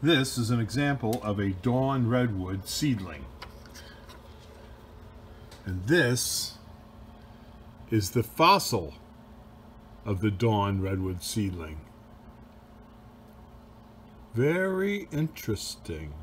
This is an example of a dawn redwood seedling. And this is the fossil of the dawn redwood seedling. Very interesting.